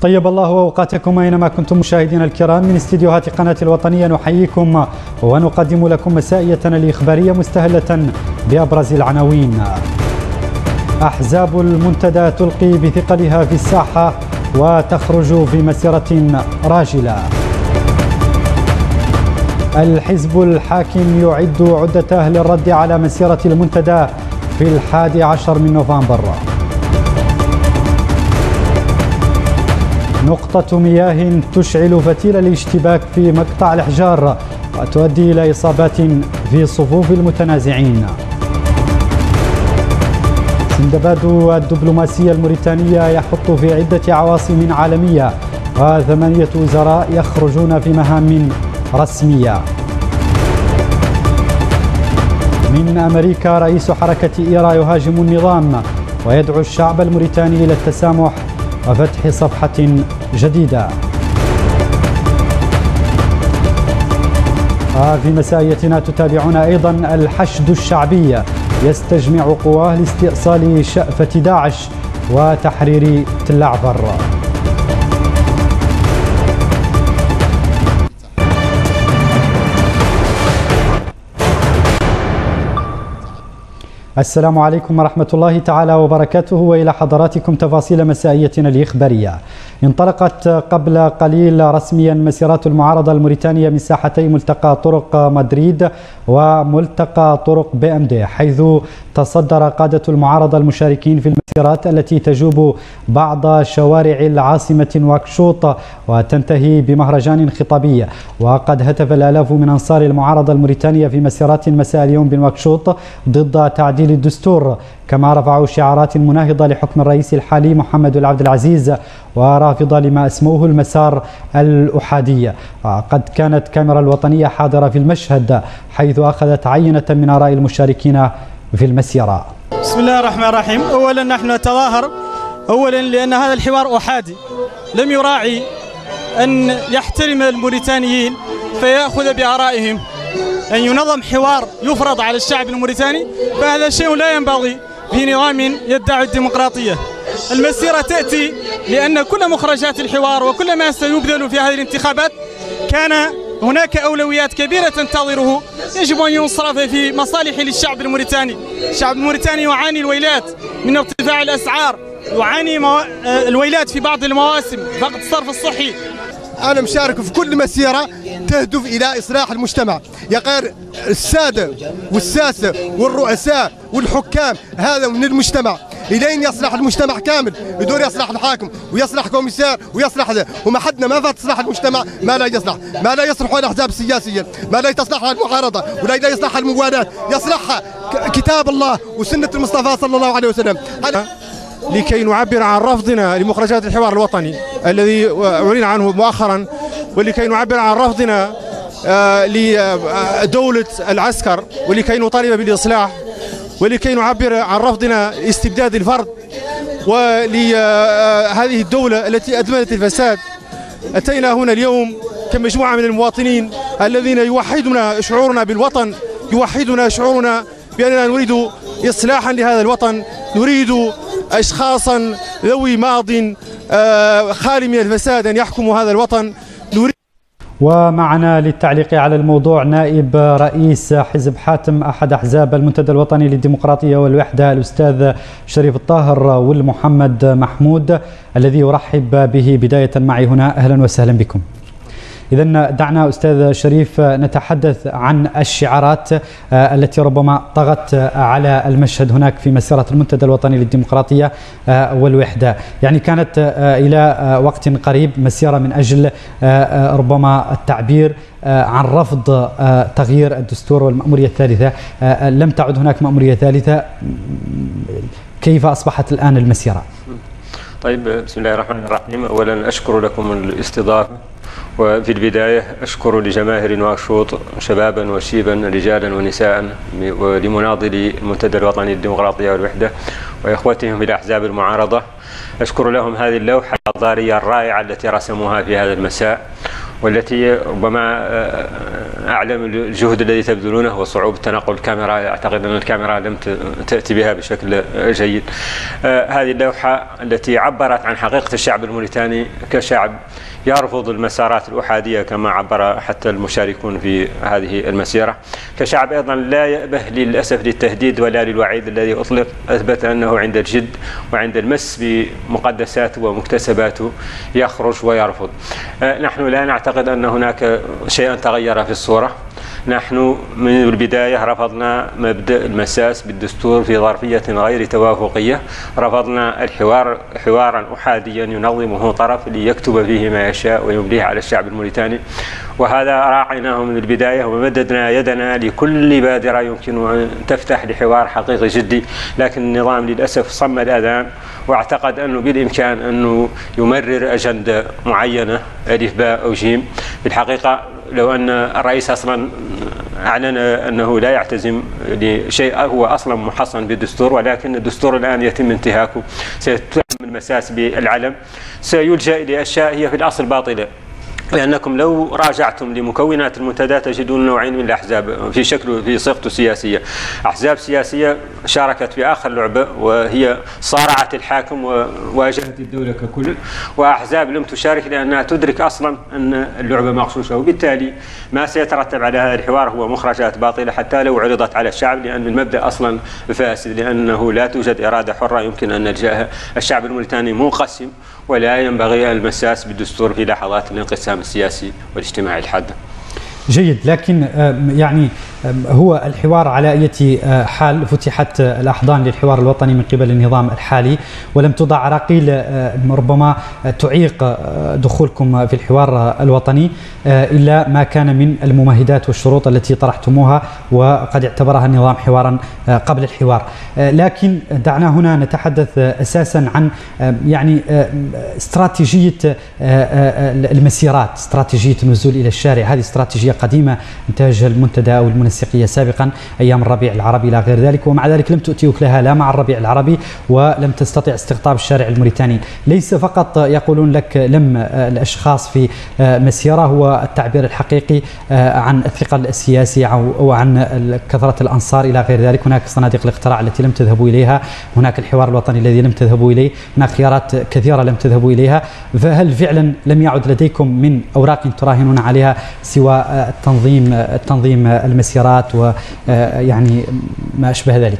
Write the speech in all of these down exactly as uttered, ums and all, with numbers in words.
طيب الله أوقاتكم أينما كنتم مشاهدينا الكرام. من استديوهات قناة الوطنية نحييكم ونقدم لكم مسائيتنا الإخبارية مستهلة بأبرز العناوين. أحزاب المنتدى تلقي بثقلها في الساحة وتخرج في مسيرة راجلة. الحزب الحاكم يعد عدته للرد على مسيرة المنتدى في الحادي عشر من نوفمبر. نقطة مياه تشعل فتيل الاشتباك في مقطع الأحجار وتؤدي إلى إصابات في صفوف المتنازعين. سندباد الدبلوماسية الموريتانية يحط في عدة عواصم عالمية وثمانية وزراء يخرجون في مهام رسمية. من أمريكا رئيس حركة إيرا يهاجم النظام ويدعو الشعب الموريتاني إلى التسامح وفتح صفحة جديدة. وفي مسائيتنا تتابعون أيضا الحشد الشعبي يستجمع قواه لاستئصال شأفة داعش وتحرير تل أعفر. السلام عليكم ورحمة الله تعالى وبركاته، وإلى حضراتكم تفاصيل مسائيتنا الإخبارية. انطلقت قبل قليل رسميا مسيرات المعارضة الموريتانية من ساحتي ملتقى طرق مدريد وملتقى طرق بي ام دي، حيث تصدر قادة المعارضة المشاركين في المسيرات التي تجوب بعض شوارع العاصمة نواكشوط وتنتهي بمهرجان خطابي. وقد هتف الآلاف من أنصار المعارضة الموريتانية في مسيرات مساء اليوم بنواكشوط ضد تعديل الدستور، كما رفعوا شعارات مناهضة لحكم الرئيس الحالي محمد العبد العزيز ورافضة لما اسموه المسار الأحادي. قد كانت كاميرا الوطنية حاضرة في المشهد حيث أخذت عينة من آراء المشاركين في المسيرة. بسم الله الرحمن الرحيم. أولا نحن نتظاهر أولا لأن هذا الحوار أحادي، لم يراعي أن يحترم الموريتانيين فيأخذ بآرائهم. أن ينظم حوار يفرض على الشعب الموريتاني فهذا شيء لا ينبغي في نظام يدعي الديمقراطية. المسيرة تأتي لأن كل مخرجات الحوار وكل ما سيبذل في هذه الانتخابات كان هناك أولويات كبيرة تنتظره يجب أن ينصرف في مصالح للشعب الموريتاني. الشعب الموريتاني يعاني الويلات من ارتفاع الأسعار، يعاني مو... الويلات في بعض المواسم، فقد الصرف الصحي. أنا مشارك في كل مسيرة تهدف إلى إصلاح المجتمع، يا غير السادة والساسة والرؤساء والحكام هذا من المجتمع، إلين يصلح المجتمع كامل يدور يصلح الحاكم ويصلح كوميسار ويصلح ذا، وما حدنا ما فات تصلح المجتمع ما لا يصلح، ما لا يصلح الأحزاب السياسية، ما لا تصلحها المعارضة ولا لا يصلحها الموالاه، يصلحها كتاب الله وسنة المصطفى صلى الله عليه وسلم. لكي نعبر عن رفضنا لمخرجات الحوار الوطني الذي أعلن عنه مؤخرا، ولكي نعبر عن رفضنا لدولة العسكر، ولكي نطالب بالإصلاح، ولكي نعبر عن رفضنا لاستبداد الفرد ولهذه الدولة التي أدمنت الفساد. أتينا هنا اليوم كمجموعة من المواطنين الذين يوحدنا شعورنا بالوطن، يوحدنا شعورنا بأننا نريد إصلاحا لهذا الوطن، نريد أشخاصا ذوي ماض خالي من الفساد أن يحكموا هذا الوطن. نريد. ومعنا للتعليق على الموضوع نائب رئيس حزب حاتم أحد أحزاب المنتدى الوطني للديمقراطية والوحدة الأستاذ شريف الطاهر والمحمد محمود، الذي أرحب به بداية معي هنا. أهلا وسهلا بكم. إذن دعنا أستاذ شريف نتحدث عن الشعارات التي ربما طغت على المشهد هناك في مسيرة المنتدى الوطني للديمقراطية والوحدة. يعني كانت إلى وقت قريب مسيرة من أجل ربما التعبير عن رفض تغيير الدستور والمأمورية الثالثة. لم تعد هناك مأمورية ثالثة، كيف أصبحت الآن المسيرة؟ طيب، بسم الله الرحمن الرحيم. أولا أشكر لكم الاستضافة، وفي البداية أشكر لجماهير نواكشوط شبابا وشيبا رجالا ونساء ولمناضلي المنتدى الوطني للديمقراطية والوحدة وإخوتهم في الأحزاب المعارضة. أشكر لهم هذه اللوحة الحضارية الرائعة التي رسموها في هذا المساء، والتي ربما أعلم الجهد الذي تبذلونه وصعوبة تنقل الكاميرا. أعتقد أن الكاميرا لم تأتي بها بشكل جيد. هذه اللوحة التي عبرت عن حقيقة الشعب الموريتاني كشعب يرفض المسارات الأحادية كما عبر حتى المشاركون في هذه المسيرة، كشعب أيضا لا يأبه للأسف للتهديد ولا للوعيد الذي أطلق، أثبت أنه عند الجد وعند المس بمقدساته ومكتسباته يخرج ويرفض. نحن لا نعتقد أن هناك شيئا تغير في الصورة. نحن من البداية رفضنا مبدأ المساس بالدستور في ظرفية غير توافقية، رفضنا الحوار حوارا أحاديا ينظمه طرف ليكتب فيه ما يشاء ويمليه على الشعب الموريتاني، وهذا راعيناه من البداية ومددنا يدنا لكل بادرة يمكن أن تفتح لحوار حقيقي جدي، لكن النظام للأسف صم الأذان واعتقد أنه بالإمكان أنه يمرر أجندة معينة ألف باء أو جيم. بالحقيقة لو أن الرئيس أصلا أعلن أنه لا يعتزم لشيء هو أصلا محصن بالدستور، ولكن الدستور الآن يتم انتهاكه، سيتم المساس بالعلم، سيلجأ إلى أشياء هي في الأصل باطلة. لأنكم لو راجعتم لمكونات المنتدى تجدون نوعين من الأحزاب في شكل في صيغته السياسية. أحزاب سياسية شاركت في آخر لعبة وهي صارعت الحاكم وواجهت الدولة ككل، وأحزاب لم تشارك لأنها تدرك أصلا أن اللعبة مغشوشة، وبالتالي ما سيترتب على هذا الحوار هو مخرجات باطلة حتى لو عرضت على الشعب، لأن المبدأ أصلا فاسد، لأنه لا توجد إرادة حرة يمكن أن نلجأها. الشعب الموريتاني منقسم ولا ينبغي المساس بالدستور في لحظات الانقسام السياسي والاجتماعي الحادة. جيد، لكن يعني هو الحوار على أي حال فتحت الأحضان للحوار الوطني من قبل النظام الحالي، ولم تضع عراقيل ربما تعيق دخولكم في الحوار الوطني إلا ما كان من الممهدات والشروط التي طرحتموها وقد اعتبرها النظام حوارا قبل الحوار. لكن دعنا هنا نتحدث أساسا عن يعني استراتيجية المسيرات، استراتيجية النزول إلى الشارع. هذه استراتيجية قديمة انتهجها المنتدى أو المنسقية سابقا أيام الربيع العربي إلى غير ذلك، ومع ذلك لم تؤتي وكلها لا مع الربيع العربي ولم تستطع استقطاب الشارع الموريتاني. ليس فقط يقولون لك لم الأشخاص في مسيرة، هو التعبير الحقيقي عن الثقل السياسي أو عن كثرة الأنصار إلى غير ذلك. هناك صناديق الاقتراع التي لم تذهبوا إليها، هناك الحوار الوطني الذي لم تذهبوا إليه، هناك خيارات كثيرة لم تذهبوا إليها. فهل فعلا لم يعد لديكم من أوراق تراهنون عليها سوى التنظيم التنظيم المسيرات ويعني ما أشبه ذلك؟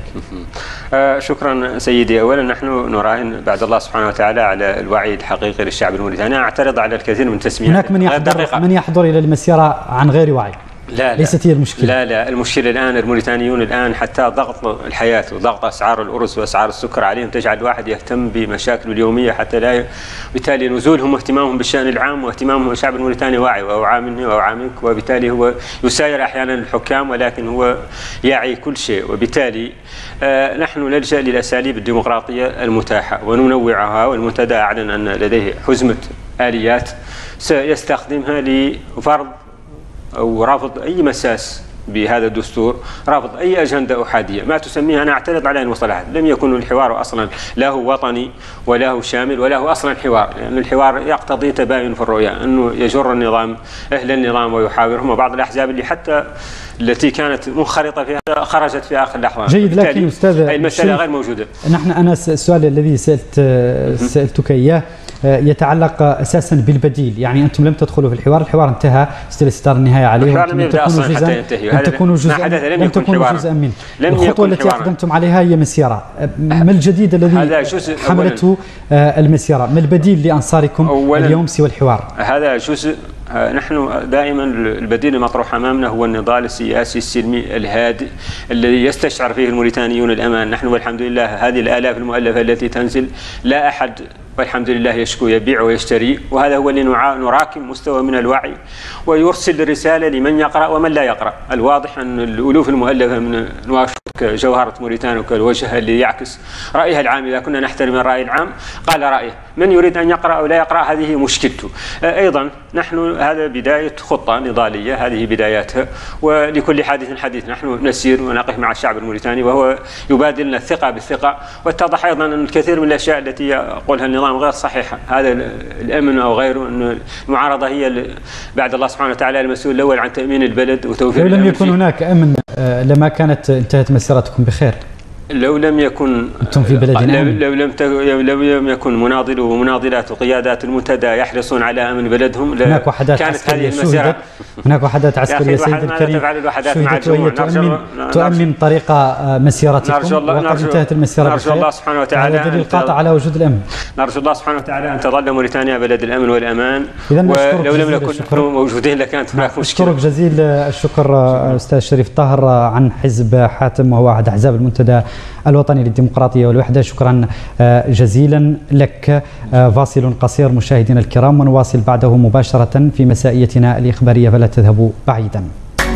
شكرا سيدي. أولا نحن نراهن بعد الله سبحانه وتعالى على الوعي الحقيقي للشعب الموريتاني. أعترض على الكثير من تسميات. هناك من يحضر من يحضر إلى المسيرة عن غير وعي. لا لا ليست هي المشكلة. لا لا المشكلة الآن الموريتانيون الآن حتى ضغط الحياة وضغط أسعار الأرز وأسعار السكر عليهم تجعل الواحد يهتم بمشاكله اليومية حتى لا ي... بالتالي نزولهم واهتمامهم بالشأن العام واهتمامهم بالشعب الموريتاني واعي وأوعى مني وأوعى منك، وبالتالي هو يساير أحيانا الحكام ولكن هو يعي كل شيء. وبالتالي آه نحن نلجأ للأساليب الديمقراطية المتاحة وننوعها، والمنتدى أعلن أن لديه حزمة آليات سيستخدمها لفرض أو رافض أي مساس بهذا الدستور، رافض أي أجندة أحادية ما تسميها. أنا أعترض على المصطلحات. لم يكن الحوار أصلا لا هو وطني ولا هو شامل ولا هو أصلا حوار، لأن الحوار يقتضي تباين في الرؤية، أنه يجر النظام أهل النظام ويحاورهم، وبعض الأحزاب اللي حتى التي كانت منخرطة فيها خرجت في آخر اللحظة. جيد، لكن أستاذ هذه المسألة غير موجودة. نحن أنا السؤال الذي سألت سألتك إياه يتعلق أساسا بالبديل. يعني أنتم لم تدخلوا في الحوار، الحوار انتهى، استل ستار النهاية عليه، وأنتم لم تكونوا جزءا لم تكونوا جزءا لم تكونوا جزءا منه. الخطوة التي أقدمتم عليها هي مسيرة. ما الجديد الذي حملته المسيرة؟ ما البديل لأنصاركم اليوم سوى الحوار؟ هذا جزء. نحن دائما البديل المطروح أمامنا هو النضال السياسي السلمي الهادئ الذي يستشعر فيه الموريتانيون الأمان. نحن والحمد لله هذه الآلاف المؤلفة التي تنزل لا أحد والحمد لله يشكو، يبيع ويشتري، وهذا هو اللي نراكم مستوى من الوعي ويرسل رسالة لمن يقرأ ومن لا يقرأ. الواضح أن الألوف المؤلفة من نواكشوط كجوهرة موريتانيا وكالوجه اللي يعكس رأيها العام. إذا كنا نحترم الرأي العام قال رأيه، من يريد أن يقرأ أو لا يقرأ هذه مشكلته. أيضا نحن هذا بداية خطة نضالية، هذه بداياتها، ولكل حادث حديث. نحن نسير ونقف مع الشعب الموريتاني وهو يبادلنا الثقة بالثقة. واتضح أيضا أن الكثير من الأشياء التي يقولها النظام غير صحيحة، هذا الأمن أو غيره، أن المعارضة هي بعد الله سبحانه وتعالى المسؤول الأول عن تأمين البلد وتوفير الأمن. لو لم يكن هناك أمن لما كانت انتهت مسيرتكم بخير. لو لم يكن أنتم في بلد آمن، لو لم لو لم يكن مناضلو ومناضلات وقيادات المنتدى يحرصون على امن بلدهم، هناك وحدات كانت هذه المسيره. هناك وحدات عسكريه سيد الكريم شهدت وهي تؤمن تؤمن طريق مسيرتكم، وقد انتهت المسيره بخير. نرجو الله سبحانه وتعالى هذا دليل قاطع على وجود الامن. نرجو الله سبحانه وتعالى ان تظل موريتانيا بلد الامن والامان، ولو لم نكن موجودين لكانت هناك مشكله. اشكرك جزيل الشكر استاذ شريف طاهر عن حزب حاتم وهو احد احزاب المنتدى الوطني للديمقراطية والوحدة. شكرا جزيلا لك. فاصل قصير مشاهدينا الكرام، ونواصل بعده مباشرة في مسائيتنا الإخبارية، فلا تذهبوا بعيدا.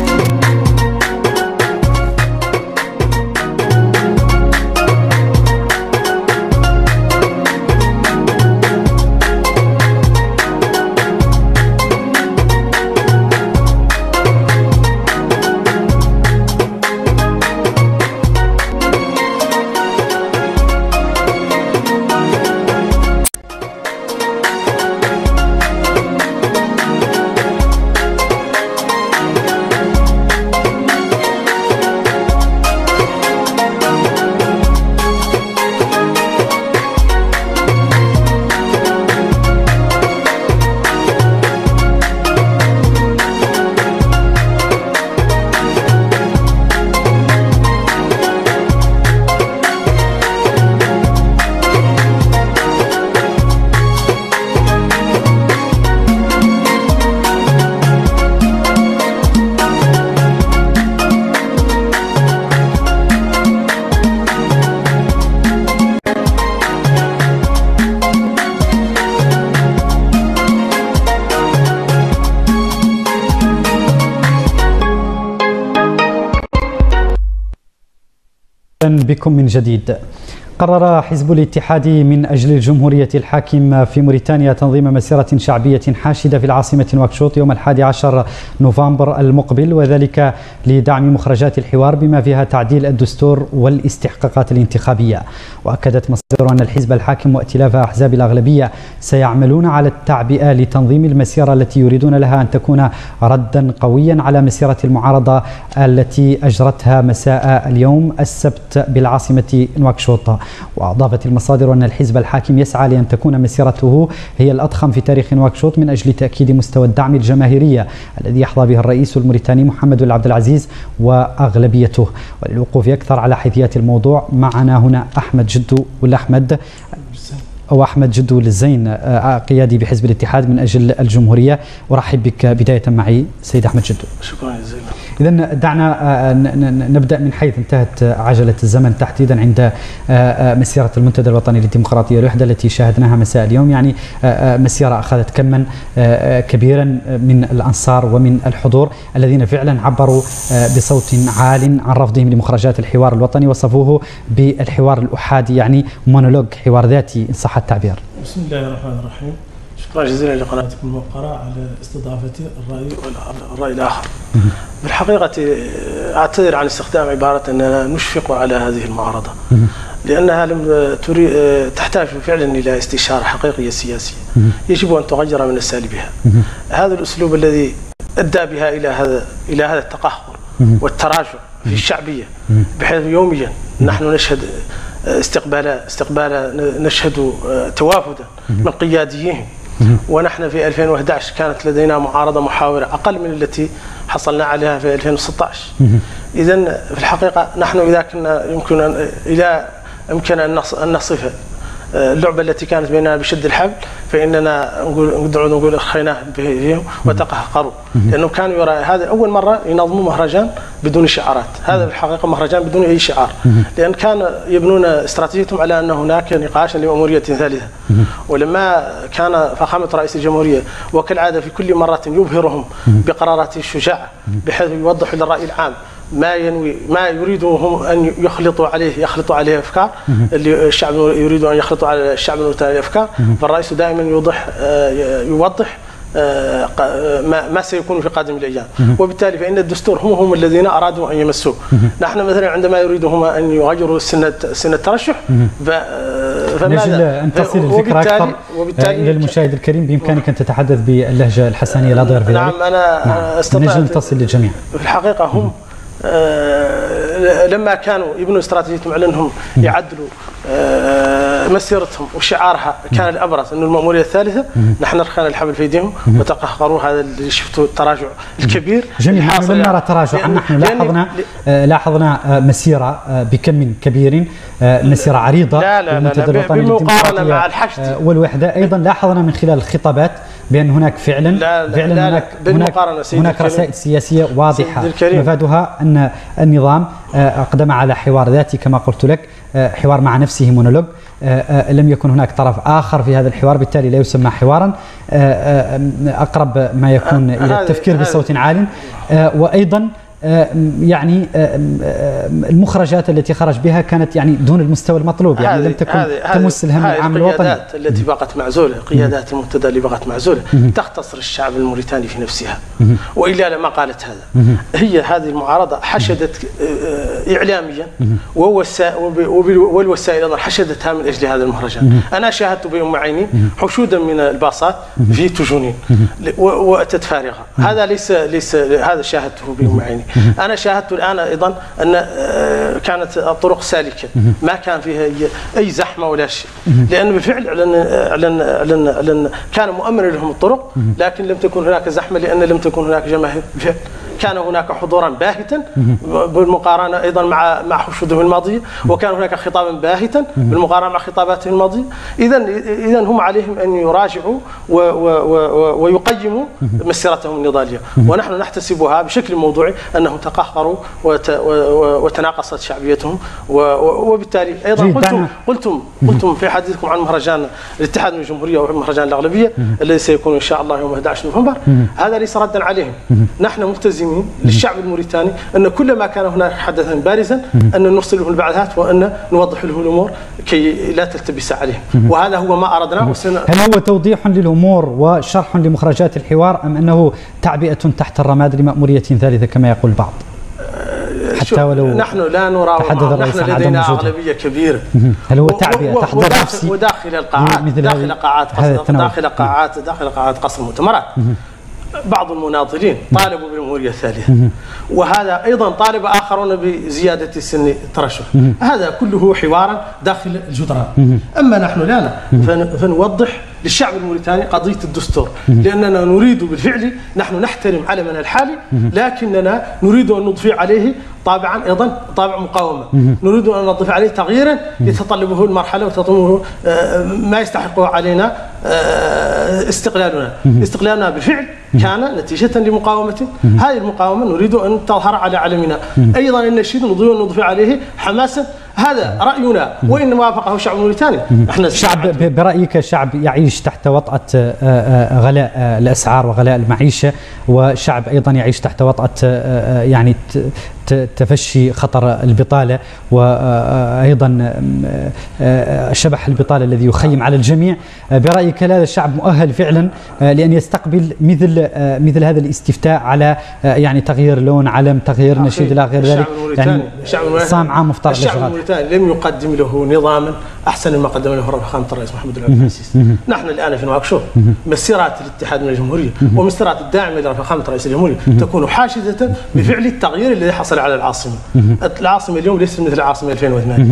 بكم من جديد. قرر حزب الاتحاد من أجل الجمهورية الحاكم في موريتانيا تنظيم مسيرة شعبية حاشدة في العاصمة نواكشوط يوم الحادي عشر نوفمبر المقبل، وذلك لدعم مخرجات الحوار بما فيها تعديل الدستور والاستحقاقات الانتخابية. وأكدت مصادر أن الحزب الحاكم وائتلاف أحزاب الأغلبية سيعملون على التعبئة لتنظيم المسيرة التي يريدون لها أن تكون ردا قويا على مسيرة المعارضة التي أجرتها مساء اليوم السبت بالعاصمة نواكشوط. وأضافت المصادر أن الحزب الحاكم يسعى لأن تكون مسيرته هي الأضخم في تاريخ نواكشوط من أجل تأكيد مستوى الدعم الجماهيرية الذي يحظى به الرئيس الموريتاني محمد بن عبد العزيز وأغلبيته. وللوقوف أكثر على حيثيات الموضوع معنا هنا أحمد جدو ولا أحمد أو أحمد جدو للزين، قيادي بحزب الاتحاد من أجل الجمهورية. أرحب بك بداية معي سيد أحمد جدو. شكرا جزيلا. إذن دعنا نبدأ من حيث انتهت عجلة الزمن تحديدا عند مسيرة المنتدى الوطني للديمقراطية والوحدة التي شاهدناها مساء اليوم. يعني مسيرة أخذت كما كبيرا من الأنصار ومن الحضور الذين فعلا عبروا بصوت عال عن رفضهم لمخرجات الحوار الوطني، وصفوه بالحوار الأحادي، يعني مونولوج، حوار ذاتي إن صح التعبير. بسم الله الرحمن الرحيم. شكرا جزيلا لقناتكم الموقرة على استضافتي الرأي والرأي الآخر. بالحقيقة أعتذر عن استخدام عبارة أننا نشفق على هذه المعارضة، لأنها لم تريد تحتاج فعلا إلى استشارة حقيقية سياسية يجب أن تغير من أساليبها. هذا الأسلوب الذي أدى بها إلى هذا إلى هذا التقهقر والتراجع في الشعبية، بحيث يوميا نحن نشهد استقبالا استقبالا نشهد توافدا من قياديهم، ونحن في ألفين وأحد عشر كانت لدينا معارضة محاورة أقل من التي حصلنا عليها في ألفين وستة عشر. إذن في الحقيقة نحن إذا كنا يمكن أن إذا يمكن أن نصف اللعبة التي كانت بيننا بشد الحبل، فإننا نقول نقعد نقول أخيناه بهم وتقهقروا، لأنه كانوا يرى هذا أول مرة ينظموا مهرجان بدون شعارات. هذا في الحقيقة مهرجان بدون أي شعار، لأن كان يبنون استراتيجيتهم على أن هناك نقاشا لمأمورية ثالثة. ولما كان فخامة رئيس الجمهورية وكالعادة في كل مرة يبهرهم بقراراته الشجاعة، بحيث يوضح للرأي العام ما ينوي ما يريدهم ان يخلطوا عليه يخلطوا عليه افكار اللي الشعب يريد ان يخلطوا على الشعب الموريتاني افكار، فالرئيس دائما يوضح يوضح ما ما سيكون في قادم الايام، وبالتالي فان الدستور هم هم الذين ارادوا ان يمسوه. نحن مثلا عندما يريدهم ان يغيروا سن سن الترشح نجل ان تصل الفكره اكثر الى المشاهد الكريم، بامكانك ان تتحدث باللهجه الحسنيه لا ضير في ذلك. نعم انا نعم. استطعت نجل تصل للجميع. في الحقيقه هم آه لما كانوا يبنوا استراتيجيتهم على انهم يعدلوا آه مسيرتهم وشعارها كان الابرز انه المأمورية الثالثة، نحن رخينا الحبل في ايديهم وتقهقروا. هذا اللي شفتوا التراجع الكبير. جميل، نحن لم نرى تراجعا، نحن لاحظنا آه لاحظنا آه مسيره آه بكم كبير، آه مسيره عريضه لا لا لا, لا بالمقارنه مع الحشد آه والوحده. ايضا لاحظنا من خلال الخطابات بأن هناك فعلا لا لا فعلا لا هناك هناك, هناك رسائل سياسية واضحة مفادها أن النظام أقدم على حوار ذاتي كما قلت لك، حوار مع نفسه مونولوج، لم يكن هناك طرف آخر في هذا الحوار، بالتالي لا يسمى حوارا، أقرب ما يكون إلى التفكير بصوت عال. وأيضا يعني المخرجات التي خرج بها كانت يعني دون المستوى المطلوب، يعني لم تكن تمس الهم العام الوطني. القيادات التي بقت معزولة، قيادات المنتدى اللي بقت معزولة تختصر الشعب الموريتاني في نفسها، وإلا لما قالت هذا. هي هذه المعارضة حشدت إعلاميا والوسائل أيضا حشدتها من أجل هذا المهرجان. أنا شاهدت بأم عيني حشودا من الباصات في تجونين وأتت فارغة، هذا ليس ليس هذا شاهدته بأم عيني. أنا شاهدت الآن أيضا أن كانت الطرق سالكة، ما كان فيها أي زحمة ولا شيء، لأن بالفعل أعلن أعلن أعلن أعلن كان مؤمنا لهم الطرق، لكن لم تكن هناك زحمة لأن لم تكن هناك جماهير. بالفعل كان هناك حضورا باهتا بالمقارنة أيضا مع مع حشودهم الماضية، وكان هناك خطابا باهتا بالمقارنة مع خطاباتهم الماضية. إذا إذا هم عليهم أن يراجعوا ويقيموا مسيرتهم النضالية، ونحن نحتسبها بشكل موضوعي أنهم تقهقروا وتناقصت شعبيتهم، وبالتالي أيضا قلتم قلتم قلتم في حديثكم عن مهرجان الاتحاد من الجمهورية ومهرجان الأغلبية الذي سيكون إن شاء الله يوم أحد عشر نوفمبر، هذا ليس ردا عليهم. نحن ملتزمين للشعب الموريتاني أن كل ما كان هناك حدثا بارزا أن نرسل له البعثات وأن نوضح له الأمور كي لا تلتبس عليهم، وهذا هو ما أردناه. هل هو توضيح للأمور وشرح لمخرجات الحوار، أم أنه تعبئة تحت الرماد لمأمورية ثالثة كما يقول البعض؟ حتى ولو نحن لا نراوغ، نحن لدينا أغلبية كبيرة. هل هو تعبئة تحضر نفسي وداخل القاعات داخل قاعات داخل قاعات داخل قاعات قصر المؤتمرات بعض المناضلين طالبوا بالجمهورية الثالثة، وهذا أيضا طالب آخرون بزيادة سن الترشح. هذا كله حوارا داخل الجدران. أما نحن لا فنوضح للشعب الموريتاني قضية الدستور، لأننا نريد بالفعل، نحن نحترم علمنا الحالي، لكننا نريد أن نضيف عليه طابعا أيضا طابع مقاومة، نريد أن نضيف عليه تغييرا يتطلبه المرحلة وتطلبه ما يستحقه علينا استقلالنا. استقلالنا بالفعل كان نتيجة لمقاومة، هذه المقاومة نريد أن تظهر على علمنا. أيضا النشيد نريد أن نضيف عليه حماسا، هذا رأينا، وإن وافقه الشعب الموريتاني. احنا شعب برأيك شعب يعيش تحت وطأة غلاء الأسعار وغلاء المعيشة، وشعب أيضا يعيش تحت وطأة يعني تفشي خطر البطالة، وأيضا شبح البطالة الذي يخيم على الجميع. برأيك هذا الشعب مؤهل فعلا لأن يستقبل مثل مثل هذا الاستفتاء على يعني تغيير لون علم، تغيير نشيد إلى غير ذلك؟ يعني صام عام مفترض الشعب لم يقدم له نظاما أحسن مما قدم له فخامة الرئيس محمد عبد العزيز. نحن الآن في نواكشوط مسيرات الاتحاد من الجمهورية ومسيرات الداعمة لفخامة رئيس الجمهورية تكون حاشدة بفعل التغيير الذي حصل على العاصمة. العاصمة اليوم ليست مثل العاصمة ألفين وثمانية.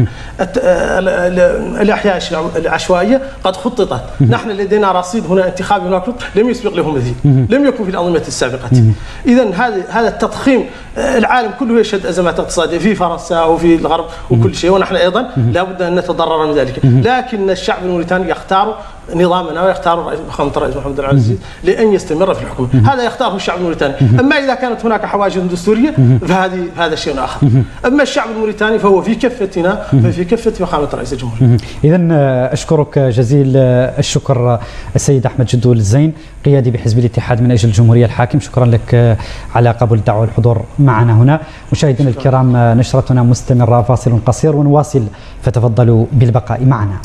الأحياء العشوائية قد خططت. نحن لدينا رصيد هنا انتخابي نواكشوط لم يسبق له مثيل، لم يكن في الأنظمة السابقة. إذا هذا هذا التضخيم، العالم كله يشهد أزمات اقتصادية في فرنسا وفي الغرب وكل شيء، ونحن أيضا لا بد أن نتضرر من ذلك، لكن الشعب الموريتاني يختار نظامنا ويختار الرئيس فخامة الرئيس محمد العزيز لأن يستمر في الحكم. هذا يختاره الشعب الموريتاني. أما إذا كانت هناك حواجز دستورية فهذه هذا شيء آخر. أما الشعب الموريتاني فهو في كفتنا ففي كفة فخامة رئيس الجمهورية. إذن أشكرك جزيل الشكر السيد أحمد جدول الزين قيادي بحزب الاتحاد من أجل الجمهورية الحاكم. شكرا لك على قبول الدعوة والحضور معنا هنا. مشاهدينا الكرام نشرتنا مستمرة، فاصل قصير ونواصل فتفضلوا بالبقاء معنا.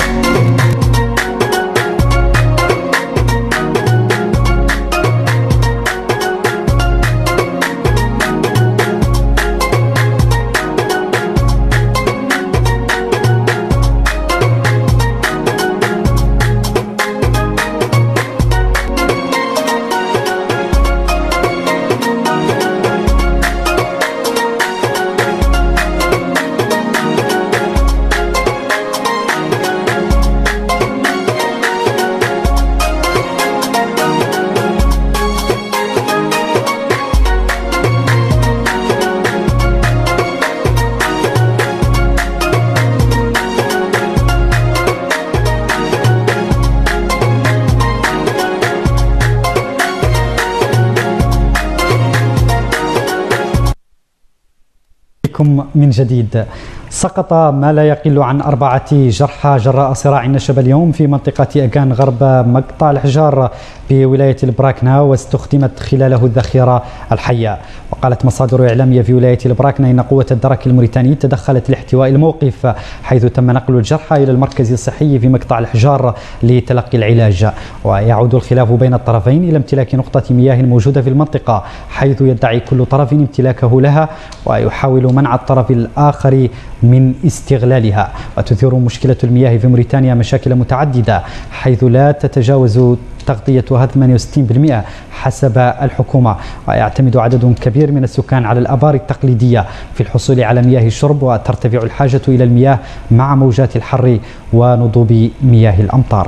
من جديد. سقط ما لا يقل عن أربعة جرحى جراء صراع نشب اليوم في منطقة أكان غرب مقطع الحجار بولاية البراكنة، واستخدمت خلاله الذخيرة الحية. وقالت مصادر إعلامية في ولاية البراكنة إن قوة الدرك الموريتاني تدخلت لاحتواء الموقف، حيث تم نقل الجرحى إلى المركز الصحي في مقطع الحجار لتلقي العلاج. ويعود الخلاف بين الطرفين إلى امتلاك نقطة مياه موجودة في المنطقة، حيث يدعي كل طرف امتلاكه لها ويحاول منع الطرف الآخر من استغلالها. وتثير مشكلة المياه في موريتانيا مشاكل متعددة، حيث لا تتجاوز تغطيتها ثمانية وستين بالمئة حسب الحكومة، ويعتمد عدد كبير من السكان على الآبار التقليدية في الحصول على مياه الشرب، وترتفع الحاجة إلى المياه مع موجات الحر ونضوب مياه الأمطار.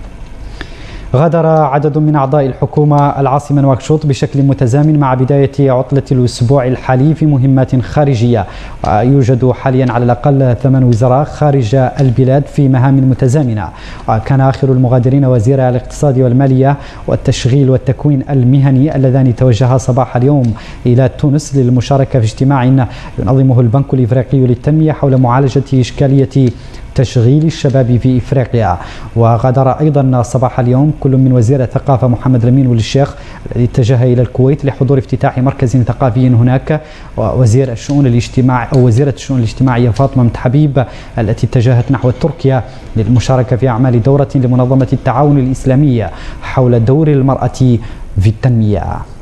غادر عدد من أعضاء الحكومة العاصمة نواكشوط بشكل متزامن مع بداية عطلة الأسبوع الحالي في مهمات خارجية. يوجد حاليا على الأقل ثمان وزراء خارج البلاد في مهام متزامنة. وكان آخر المغادرين وزير الاقتصاد والمالية والتشغيل والتكوين المهني اللذان توجها صباح اليوم إلى تونس للمشاركة في اجتماع ينظمه البنك الإفريقي للتنمية حول معالجة إشكالية تشغيل الشباب في إفريقيا. وغادر أيضا صباح اليوم كل من وزير الثقافة محمد الأمين والشيخ الذي اتجه إلى الكويت لحضور افتتاح مركز ثقافي هناك، ووزير الشؤون الاجتماعية أو وزيرة الشؤون الاجتماعية فاطمة متحبيب التي اتجهت نحو تركيا للمشاركة في أعمال دورة لمنظمة التعاون الإسلامية حول دور المرأة في التنمية.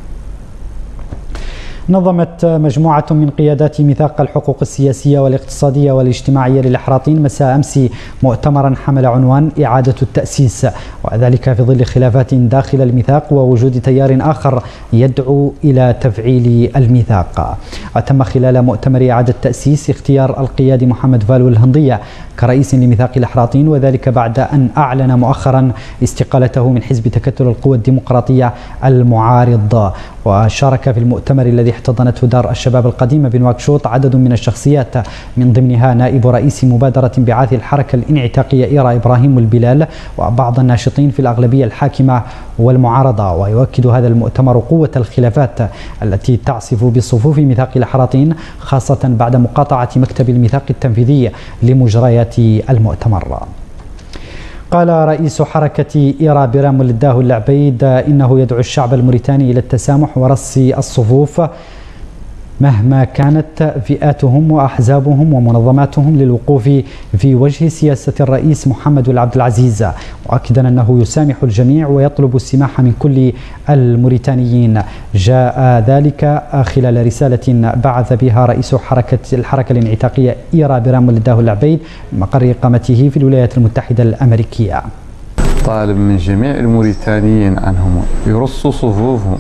نظمت مجموعة من قيادات ميثاق الحقوق السياسية والاقتصادية والاجتماعية للإحراطين مساء أمس مؤتمرا حمل عنوان إعادة التأسيس، وذلك في ظل خلافات داخل الميثاق ووجود تيار آخر يدعو إلى تفعيل الميثاق. وتم خلال مؤتمر إعادة التأسيس اختيار القيادي محمد فالو الهندية كرئيس لميثاق الإحراطين، وذلك بعد أن أعلن مؤخرا استقالته من حزب تكتل القوى الديمقراطية المعارض. وشارك في المؤتمر الذي احتضنته دار الشباب القديمة بنواكشوط عدد من الشخصيات، من ضمنها نائب رئيس مبادرة انبعاث الحركة الانعتاقية إيرا إبراهيم البلال وبعض الناشطين في الأغلبية الحاكمة والمعارضة. ويؤكد هذا المؤتمر قوة الخلافات التي تعصف بصفوف ميثاق الإحراطين، خاصة بعد مقاطعة مكتب الميثاق التنفيذي لمجريات المؤتمر. قال رئيس حركة إيرا برام ولداه العبيد إنه يدعو الشعب الموريتاني إلى التسامح ورص الصفوف مهما كانت فئاتهم وأحزابهم ومنظماتهم للوقوف في وجه سياسة الرئيس محمد العبد العزيز، مؤكدا أنه يسامح الجميع ويطلب السماح من كل الموريتانيين. جاء ذلك خلال رسالة بعث بها رئيس حركة الحركة الانعتاقية إيرا برام ولداه العبيد من مقر إقامته في الولايات المتحدة الأمريكية. طالب من جميع الموريتانيين أنهم يرصوا صفوفهم،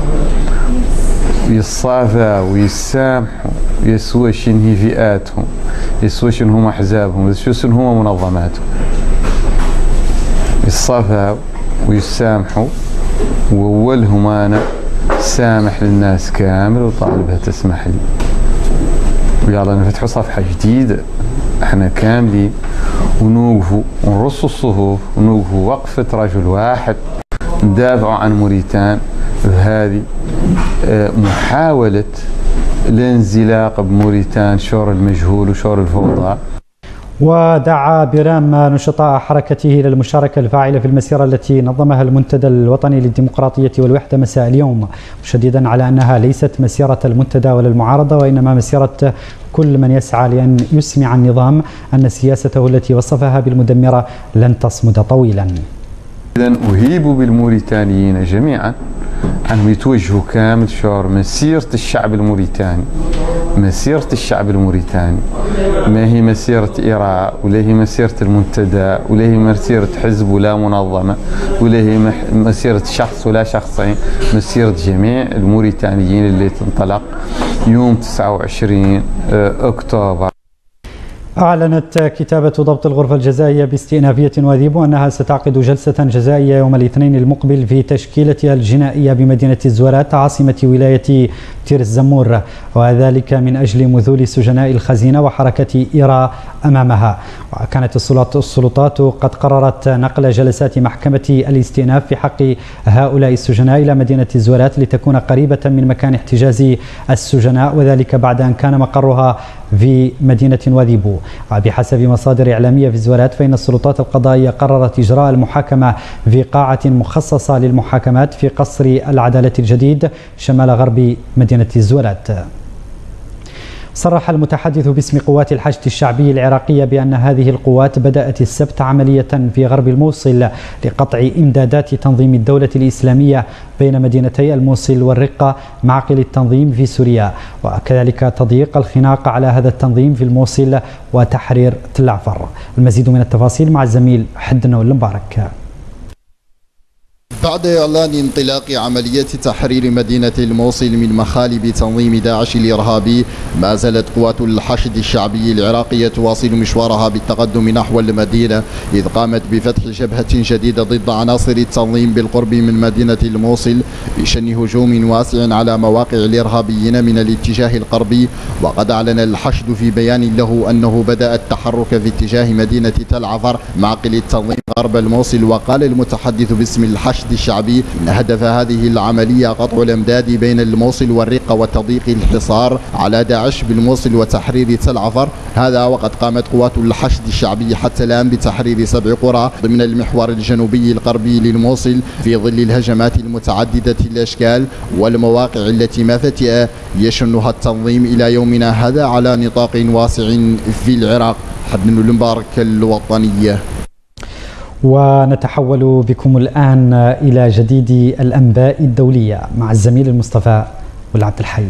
يصافى ويسامحوا، يسوى شنو فئاتهم، يسوى شنو هما احزابهم، يسوى شنو هما منظماتهم، يصافى ويسامحوا. واولهم انا سامح للناس كامل وطالبها تسمح لي، ويلا نفتحوا صفحه جديده احنا كاملين ونوقفوا ونرصوا الصفوف ونوقفوا وقفة رجل واحد ندافعوا عن موريتان بهذه محاولة الانزلاق بموريتان شور المجهول وشور الفوضى. ودعا برام نشطاء حركته إلى المشاركة الفاعلة في المسيرة التي نظمها المنتدى الوطني للديمقراطية والوحدة مساء اليوم، مشددا على أنها ليست مسيرة المنتدى ولا المعارضة، وإنما مسيرة كل من يسعى لأن يسمع النظام أن سياسته التي وصفها بالمدمرة لن تصمد طويلا. إذن أهيب بالموريتانيين جميعا أنهم يتوجهوا كامل شعور مسيرة الشعب الموريتاني. مسيرة الشعب الموريتاني ما هي مسيرة إيراء ولا هي مسيرة المنتدى ولا هي مسيرة حزب ولا منظمة ولا هي مسيرة شخص ولا شخصين، مسيرة جميع الموريتانيين اللي تنطلق يوم تسعة وعشرين أكتوبر. أعلنت كتابة ضبط الغرفة الجزائية باستئنافية وذيب أنها ستعقد جلسة جزائية يوم الاثنين المقبل في تشكيلتها الجنائية بمدينة الزوارات عاصمة ولاية تير الزمور، وذلك من أجل مذول سجناء الخزينة وحركة إيراء أمامها. وكانت السلطات قد قررت نقل جلسات محكمة الاستئناف في حق هؤلاء السجناء إلى مدينة الزوارات لتكون قريبة من مكان احتجاز السجناء، وذلك بعد أن كان مقرها في مدينة وذيبو. وبحسب مصادر إعلامية في الزوارات فإن السلطات القضائية قررت إجراء المحاكمة في قاعة مخصصة للمحاكمات في قصر العدالة الجديد شمال غرب مدينة الزوارات. صرح المتحدث باسم قوات الحشد الشعبي العراقية بأن هذه القوات بدأت السبت عملية في غرب الموصل لقطع إمدادات تنظيم الدولة الإسلامية بين مدينتي الموصل والرقة معقل التنظيم في سوريا، وكذلك تضييق الخناق على هذا التنظيم في الموصل وتحرير تل عفر. المزيد من التفاصيل مع الزميل حدنا المبارك. بعد إعلان انطلاق عملية تحرير مدينة الموصل من مخالب تنظيم داعش الإرهابي، ما زالت قوات الحشد الشعبي العراقية تواصل مشوارها بالتقدم نحو المدينة، إذ قامت بفتح جبهة جديدة ضد عناصر التنظيم بالقرب من مدينة الموصل بشن هجوم واسع على مواقع الإرهابيين من الاتجاه الغربي. وقد أعلن الحشد في بيان له أنه بدأ التحرك في اتجاه مدينة تل عفر معقل التنظيم غرب الموصل. وقال المتحدث باسم الحشد الشعبي إن هدف هذه العملية قطع الأمداد بين الموصل والرقة وتضييق الحصار على داعش بالموصل وتحرير تل عفر. هذا وقد قامت قوات الحشد الشعبي حتى الآن بتحرير سبع قرى ضمن المحور الجنوبي الغربي للموصل في ظل الهجمات المتعددة الأشكال والمواقع التي ما فتئ يشنها التنظيم إلى يومنا هذا على نطاق واسع في العراق. حدن المبارك الوطنية. ونتحول بكم الآن إلى جديد الأنباء الدولية مع الزميل المصطفى والعبد الحي.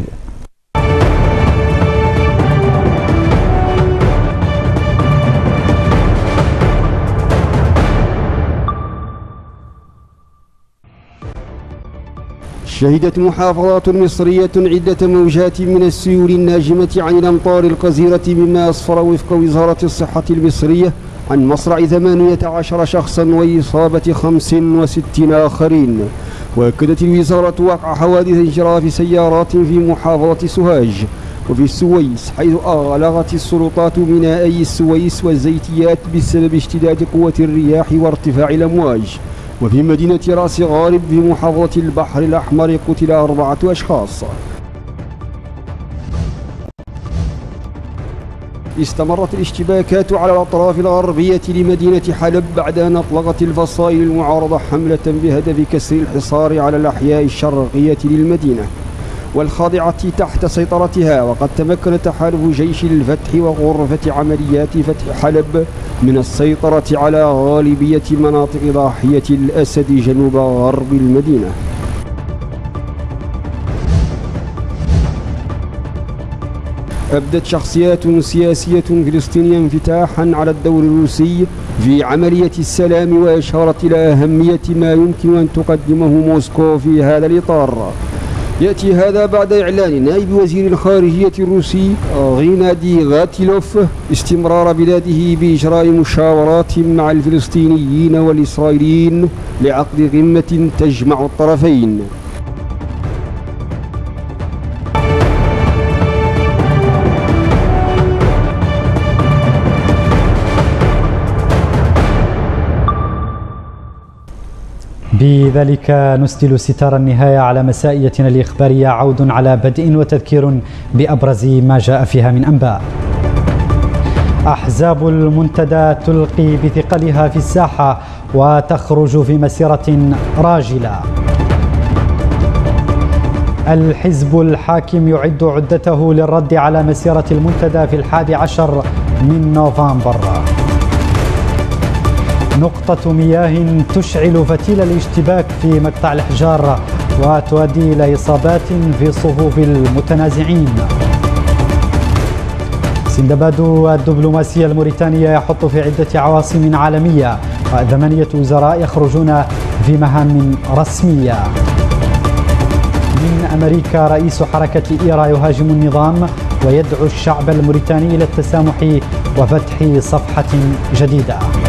شهدت محافظات مصرية عدة موجات من السيول الناجمة عن الأمطار الغزيرة، مما أسفر وفق وزارة الصحة المصرية عن مصرع ثمانية عشر شخصا وإصابة خمس وستين آخرين. وأكدت الوزارة وقع حوادث انجراف سيارات في محافظة سوهاج وفي السويس، حيث أغلقت السلطات مينائي السويس والزيتيات بسبب اشتداد قوة الرياح وارتفاع الأمواج. وفي مدينة راس غارب في محافظة البحر الأحمر قتل أربعة أشخاص. استمرت الاشتباكات على الأطراف الغربية لمدينة حلب بعد أن أطلقت الفصائل المعارضة حملة بهدف كسر الحصار على الأحياء الشرقية للمدينة والخاضعة تحت سيطرتها. وقد تمكن تحالف جيش الفتح وغرفة عمليات فتح حلب من السيطرة على غالبية مناطق ضاحية الأسد جنوب غرب المدينة. أبدت شخصيات سياسية فلسطينية انفتاحا على الدور الروسي في عملية السلام، وأشارت إلى أهمية ما يمكن أن تقدمه موسكو في هذا الإطار. يأتي هذا بعد إعلان نائب وزير الخارجية الروسي غينادي غاتيلوف استمرار بلاده بإجراء مشاورات مع الفلسطينيين والإسرائيليين لعقد قمة تجمع الطرفين. بذلك نسدل ستار النهاية على مسائيتنا الإخبارية، عود على بدء وتذكير بأبرز ما جاء فيها من أنباء. أحزاب المنتدى تلقي بثقلها في الساحة وتخرج في مسيرة راجلة. الحزب الحاكم يعد عدته للرد على مسيرة المنتدى في الحادي عشر من نوفمبر. نقطة مياه تشعل فتيل الاشتباك في مقطع الأحجار وتؤدي إلى إصابات في صفوف المتنازعين. سندباد الدبلوماسية الموريتانية يحط في عدة عواصم عالمية، وثمانية وزراء يخرجون في مهام رسمية. من أمريكا رئيس حركة إيرا يهاجم النظام ويدعو الشعب الموريتاني إلى التسامح وفتح صفحة جديدة.